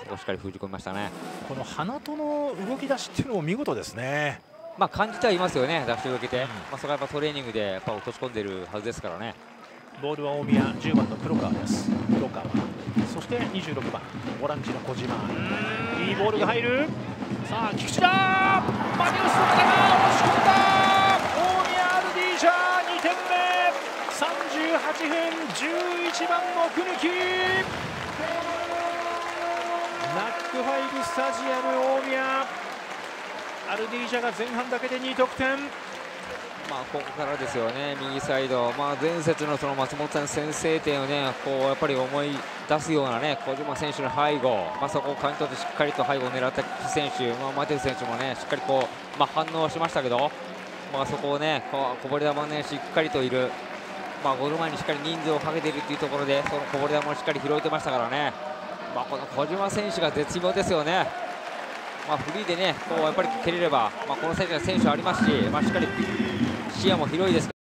ここしっかり封じ込みましたね。 この花戸の動き出しっていうのも見事ですね。 感じてはいますよね、出しを受けて、そこはやっぱトレーニングでやっぱ落とし込んでるはずですからね。 ボールは大宮、10番の黒川です。黒川、そして26番ボランチの小島。いいボールが入る。さあ菊池だ。マリウスの肩が押し込んだ。大宮アルディージャー2点目。38分、11番のクヌキ。ナックファイブスタジアム大宮アルディージャが前半だけで2得点。 ここからですよね、右サイド、前節のその松本さん先制点をね、こうやっぱり思い出すようなね、小島選手の背後、そこを感じ取ってしっかりと背後を狙った菊池選手、マテウス選手もね、しっかりこう、反応はしましたけど、そこをね、こぼれ球ね、しっかりといる、ゴール前にしっかり人数をかけているというところで、そのこぼれ球をしっかり拾えてましたからね、この小島選手が絶妙ですよね。フリーでね、こうやっぱり蹴れれば、この選手は選手ありますし、しっかり視野も広いです。